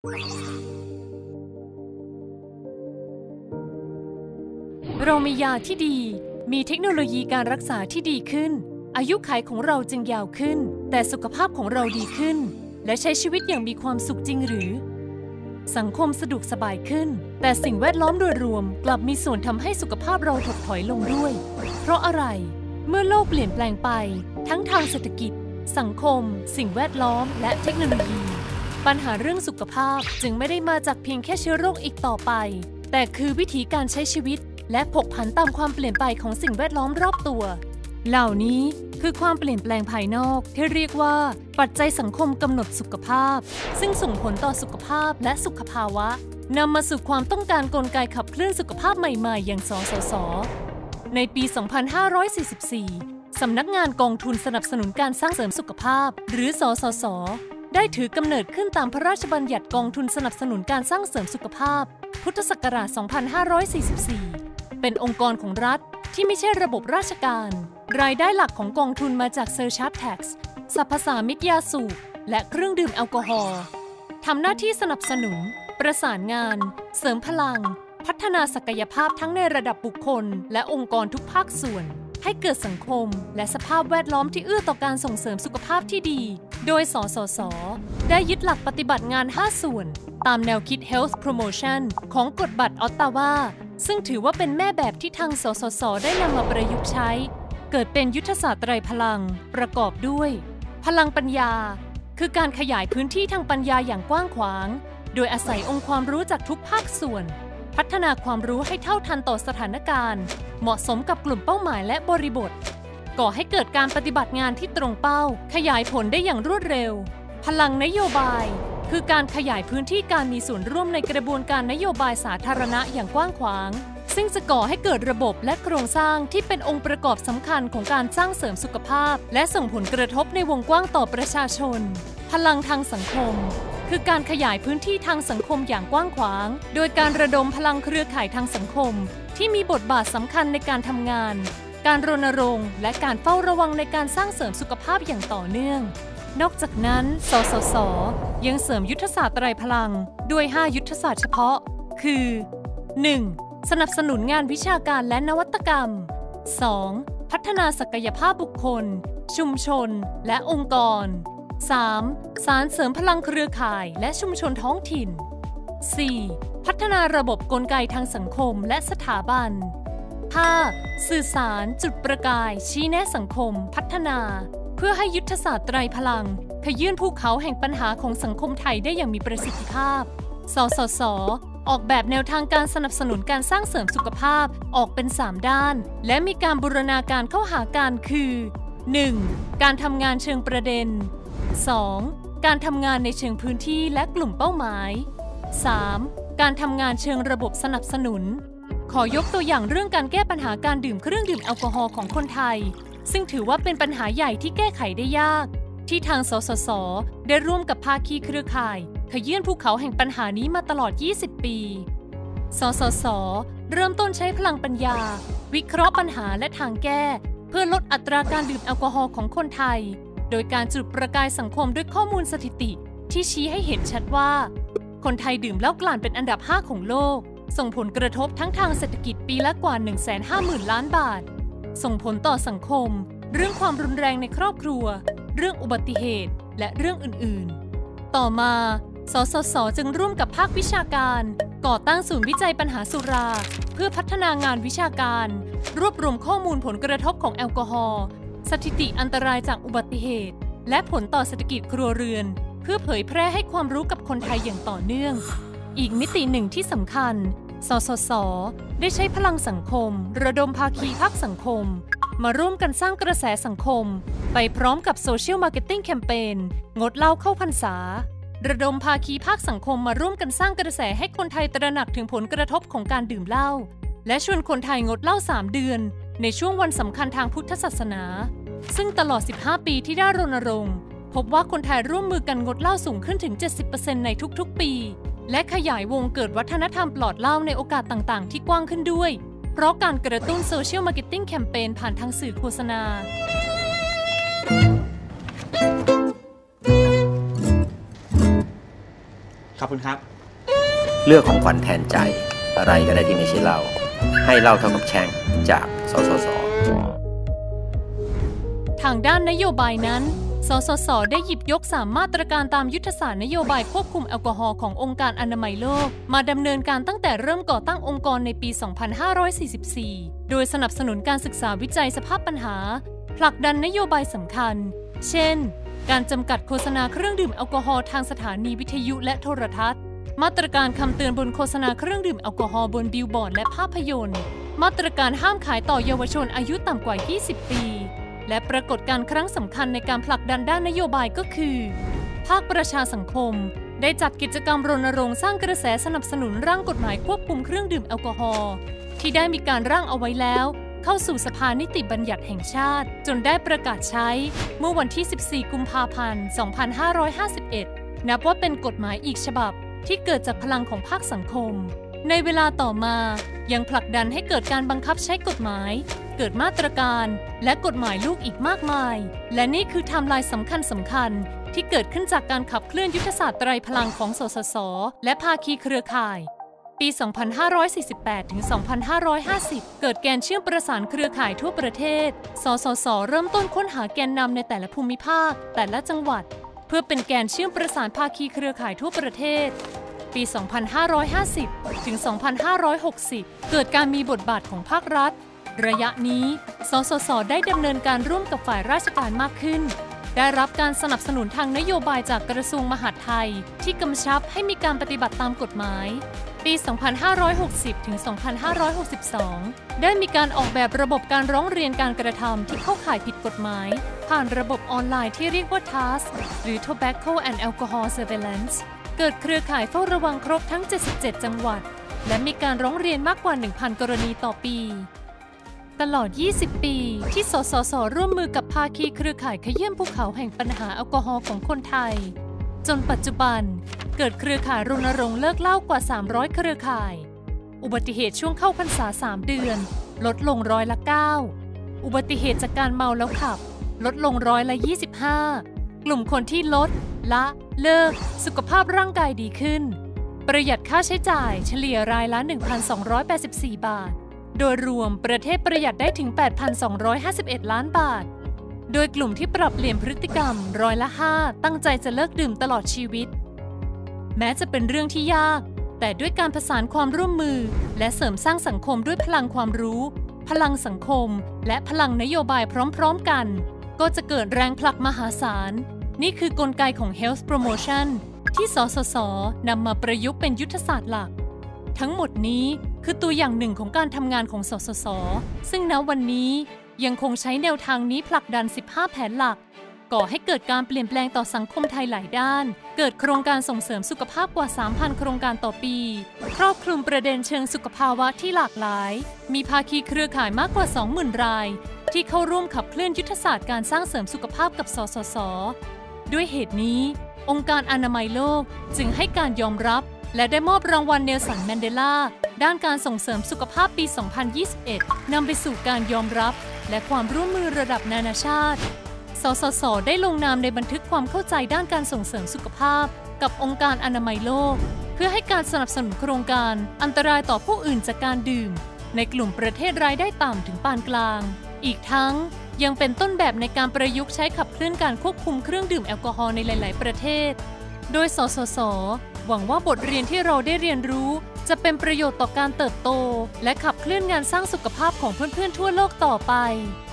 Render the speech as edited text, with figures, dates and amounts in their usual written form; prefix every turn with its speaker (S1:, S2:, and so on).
S1: เรามียาที่ดีมีเทคโนโลยีการรักษาที่ดีขึ้นอายุขัยของเราจึงยาวขึ้นแต่สุขภาพของเราดีขึ้นและใช้ชีวิตอย่างมีความสุขจริงหรือสังคมสะดวกสบายขึ้นแต่สิ่งแวดล้อมโดยรวมกลับมีส่วนทำให้สุขภาพเราถดถอยลงด้วยเพราะอะไรเมื่อโลกเปลี่ยนแปลงไปทั้งทางเศรษฐกิจสังคมสิ่งแวดล้อมและเทคโนโลยีปัญหาเรื่องสุขภาพจึงไม่ได้มาจากเพียงแค่เชื้อโรคอีกต่อไปแต่คือวิธีการใช้ชีวิตและผกผันตามความเปลี่ยนไปของสิ่งแวดล้อมรอบตัวเหล่านี้คือความเปลี่ยนแปลงภายนอกที่เรียกว่าปัจจัยสังคมกำหนดสุขภาพซึ่งส่งผลต่อสุขภาพและสุขภาวะนำมาสู่ความต้องการกลไกขับเคลื่อนสุขภาพใหม่ๆอย่างสสส.ในปี 2544 สำนักงานกองทุนสนับสนุนการสร้างเสริมสุขภาพหรือสสส.ได้ถือกำเนิดขึ้นตามพระราชบัญญัติกองทุนสนับสนุนการสร้างเสริมสุขภาพพุทธศักราช 2544 เป็นองค์กรของรัฐที่ไม่ใช่ระบบราชการรายได้หลักของกองทุนมาจากเซอร์ชาร์จแท็กซ์สรรพสามิตยาสูบและเครื่องดื่มแอลกอฮอล์ทำหน้าที่สนับสนุนประสานงานเสริมพลังพัฒนาศักยภาพทั้งในระดับบุคคลและองค์กรทุกภาคส่วนให้เกิดสังคมและสภาพแวดล้อมที่เอื้อต่อการส่งเสริมสุขภาพที่ดีโดยสสส.ได้ยึดหลักปฏิบัติงาน 5 ส่วนตามแนวคิด Health Promotion ของกฎบัตรออตตาวาซึ่งถือว่าเป็นแม่แบบที่ทางสสส.ได้นำมาประยุกต์ใช้เกิดเป็นยุทธศาสตร์ไตรพลังประกอบด้วยพลังปัญญาคือการขยายพื้นที่ทางปัญญาอย่างกว้างขวางโดยอาศัยองค์ความรู้จากทุกภาคส่วนพัฒนาความรู้ให้เท่าทันต่อสถานการณ์เหมาะสมกับกลุ่มเป้าหมายและบริบทก่อให้เกิดการปฏิบัติงานที่ตรงเป้าขยายผลได้อย่างรวดเร็วพลังนโยบายคือการขยายพื้นที่การมีส่วนร่วมในกระบวนการนโยบายสาธารณะอย่างกว้างขวางซึ่งจะก่อให้เกิดระบบและโครงสร้างที่เป็นองค์ประกอบสำคัญของการสร้างเสริมสุขภาพและส่งผลกระทบในวงกว้างต่อประชาชนพลังทางสังคมคือการขยายพื้นที่ทางสังคมอย่างกว้างขวางโดยการระดมพลังเครือข่ายทางสังคมที่มีบทบาทสำคัญในการทำงานการรณรงค์และการเฝ้าระวังในการสร้างเสริมสุขภาพอย่างต่อเนื่องนอกจากนั้นสสส.ยังเสริมยุทธศาสตร์ไตรพลังด้วย5ยุทธศาสตร์เฉพาะคือ 1. สนับสนุนงานวิชาการและนวัตกรรม 2. พัฒนาศักยภาพบุคคลชุมชนและองค์กร 3. สารเสริมพลังเครือข่ายและชุมชนท้องถิ่น 4. พัฒนาระบบกลไกทางสังคมและสถาบัน 5. สื่อสารจุดประกายชี้แนะสังคมพัฒนาเพื่อให้ยุทธศาสตร์ไตรพลังขยื่นภูเขาแห่งปัญหาของสังคมไทยได้อย่างมีประสิทธิภาพสสส.ออกแบบแนวทางการสนับสนุนการสร้างเสริมสุขภาพออกเป็น3ด้านและมีการบูรณาการเข้าหากันคือ 1. การทำงานเชิงประเด็น 2. การทำงานในเชิงพื้นที่และกลุ่มเป้าหมาย 3. การทำงานเชิงระบบสนับสนุนขอยกตัวอย่างเรื่องการแก้ปัญหาการดื่มเครื่องดื่มแอลกอฮอล์ของคนไทยซึ่งถือว่าเป็นปัญหาใหญ่ที่แก้ไขได้ยากที่ทางสสส.ได้ร่วมกับภาคีเครือข่ายขยื่นภูเขาแห่งปัญหานี้มาตลอด 20 ปี สสส.เริ่มต้นใช้พลังปัญญาวิเคราะห์ปัญหาและทางแก้เพื่อลดอัตราการดื่มแอลกอฮอล์ของคนไทยโดยการจุดประกายสังคมด้วยข้อมูลสถิติที่ชี้ให้เห็นชัดว่าคนไทยดื่มเหล้ากลั่นเป็นอันดับ 5 ของโลกส่งผลกระทบทั้งทางเศรษฐกิจปีละกว่า 150,000 ล้านบาทส่งผลต่อสังคมเรื่องความรุนแรงในครอบครัวเรื่องอุบัติเหตุและเรื่องอื่นๆต่อมาสสส.จึงร่วมกับภาควิชาการก่อตั้งศูนย์วิจัยปัญหาสุราเพื่อพัฒนางานวิชาการรวบรวมข้อมูลผลกระทบของแอลกอฮอล์สถิติอันตรายจากอุบัติเหตุและผลต่อเศรษฐกิจครัวเรือนเพื่อเผยแพร่ให้ความรู้กับคนไทยอย่างต่อเนื่องอีกมิติหนึ่งที่สำคัญสสส.ได้ใช้พลังสังคมระดมภาคีภาคสังคมมาร่วมกันสร้างกระแสสังคมไปพร้อมกับโซเชียลมาร์เก็ตติ้งแคมเปญงดเหล้าเข้าพรรษาระดมภาคีภาคสังคมมาร่วมกันสร้างกระแสให้คนไทยตระหนักถึงผลกระทบของการดื่มเหล้าและชวนคนไทยงดเหล้า3 เดือนในช่วงวันสำคัญทางพุทธศาสนาซึ่งตลอด15 ปีที่ได้รณรงค์พบว่าคนไทยร่วมมือกันงดเหล้าสูงขึ้นถึง 70% ในทุกๆปีและขยายวงเกิดวัฒนธรรมปลอดเหล้าในโอกาสต่างๆที่กว้างขึ้นด้วยเพราะการกระตุ้นโซเชียลมาร์เก็ตติ้งแคมเปญผ่านทางสื่อโฆษณา
S2: ขอบคุณครับ
S3: เลือกของขวัญแทนใจอะไรก็ได้ที่ไม่ใช่เหล้าให้เหล้าเท่ากับแช่งจากสสส.
S1: ทางด้านนโยบายนั้นสสส.ได้หยิบยก3มาตรการตามยุทธศาสตร์นโยบายควบคุมแอลกอฮอล์ขององค์การอนามัยโลกมาดำเนินการตั้งแต่เริ่มก่อตั้งองค์กรในปี 2544 โดยสนับสนุนการศึกษาวิจัยสภาพปัญหาผลักดันนโยบายสำคัญเช่นการจำกัดโฆษณาเครื่องดื่มแอลกอฮอล์ทางสถานีวิทยุและโทรทัศน์มาตรการคำเตือนบนโฆษณาเครื่องดื่มแอลกอฮอล์บนบิลบอร์ดและภาพยนตร์มาตรการห้ามขายต่อเยาวชนอายุต่ำกว่า 20 ปีและปรากฏการณ์ครั้งสำคัญในการผลักดันด้านนโยบายก็คือภาคประชาสังคมได้จัดกิจกรรมรณรงค์สร้างกระแสสนับสนุนร่างกฎหมายควบคุมเครื่องดื่มแอลกอฮอล์ที่ได้มีการร่างเอาไว้แล้วเข้าสู่สภานิติบัญญัติแห่งชาติจนได้ประกาศใช้เมื่อวันที่ 14 กุมภาพันธ์ 2551 นับว่าเป็นกฎหมายอีกฉบับที่เกิดจากพลังของภาคสังคมในเวลาต่อมายังผลักดันให้เกิดการบังคับใช้กฎหมายเกิดมาตรการและกฎหมายลูกอีกมากมายและนี่คือไทม์ไลน์สำคัญที่เกิดขึ้นจากการขับเคลื่อนยุทธศาสตร์ไตรพลังของสสส.และภาคีเครือข่ายปี 2548 ถึง 2550 เกิดแกนเชื่อมประสานเครือข่ายทั่วประเทศสสส.เริ่มต้นค้นหาแกนนำในแต่ละภูมิภาคแต่ละจังหวัดเพื่อเป็นแกนเชื่อมประสานภาคีเครือข่ายทั่วประเทศปี 2550 ถึง 2560 เกิดการมีบทบาทของภาครัฐระยะนี้สสส.ได้ดำเนินการร่วมกับฝ่ายราชการมากขึ้นได้รับการสนับสนุนทางนโยบายจากกระทรวงมหาดไทยที่กำชับให้มีการปฏิบัติตามกฎหมายปี 2560 ถึง 2562 ได้มีการออกแบบระบบการร้องเรียนการกระทำที่เข้าข่ายผิดกฎหมายผ่านระบบออนไลน์ที่เรียกว่า TASK หรือ Tobacco and Alcohol Surveillance เกิดเครือข่ายเฝ้าระวังครบทั้ง 77 จังหวัดและมีการร้องเรียนมากกว่า 1,000 กรณีต่อปีตลอด 20 ปีที่สสส.ร่วมมือกับภาคีเครือข่ายขยื่นภูเขาแห่งปัญหาแอลกอฮอล์ของคนไทยจนปัจจุบันเกิดเครือข่ายรณรงค์เลิกเหล้ากว่า 300 เครือข่ายอุบัติเหตุช่วงเข้าพรรษา 3 เดือนลดลง9%อุบัติเหตุจากการเมาแล้วขับลดลง25%กลุ่มคนที่ลดละเลิกสุขภาพร่างกายดีขึ้นประหยัดค่าใช้จ่ายเฉลี่ยรายละ 1,284 บาทโดยรวมประเทศประหยัดได้ถึง 8,251 ล้านบาทโดยกลุ่มที่ปรับเปลี่ยนพฤติกรรม5%ตั้งใจจะเลิกดื่มตลอดชีวิตแม้จะเป็นเรื่องที่ยากแต่ด้วยการผสานความร่วมมือและเสริมสร้างสังคมด้วยพลังความรู้พลังสังคมและพลังนโยบายพร้อมๆกันก็จะเกิดแรงผลักมหาศาลนี่คือกลไกของ Health Promotion ที่สสส.นำมาประยุกต์เป็นยุทธศาสตร์หลักทั้งหมดนี้คือตัวอย่างหนึ่งของการทำงานของสสส.ซึ่งณวันนี้ยังคงใช้แนวทางนี้ผลักดัน 15 แผนหลักก่อให้เกิดการเปลี่ยนแปลงต่อสังคมไทยหลายด้านเกิดโครงการส่งเสริมสุขภาพกว่า 3,000 โครงการต่อปีครอบคลุมประเด็นเชิงสุขภาวะที่หลากหลายมีภาคีเครือข่ายมากกว่า 20,000 รายที่เข้าร่วมขับเคลื่อนยุทธศาสตร์การสร้างเสริมสุขภาพกับสสส.ด้วยเหตุนี้องค์การอนามัยโลกจึงให้การยอมรับและได้มอบรางวัลเนลสันแมนเดลาด้านการส่งเสริมสุขภาพปี 2021 นำไปสู่การยอมรับและความร่วมมือระดับนานาชาติสสส.ได้ลงนามในบันทึกความเข้าใจด้านการส่งเสริมสุขภาพกับองค์การอนามัยโลกเพื่อให้การสนับสนุนโครงการอันตรายต่อผู้อื่นจากการดื่มในกลุ่มประเทศรายได้ต่ำถึงปานกลางอีกทั้งยังเป็นต้นแบบในการประยุกต์ใช้ขับเคลื่อนการควบคุมเครื่องดื่มแอลกอฮอล์ในหลายๆประเทศโดยสสส.หวังว่าบทเรียนที่เราได้เรียนรู้จะเป็นประโยชน์ต่อการเติบโตและขับเคลื่อนงานสร้างสุขภาพของเพื่อนๆทั่วโลกต่อไป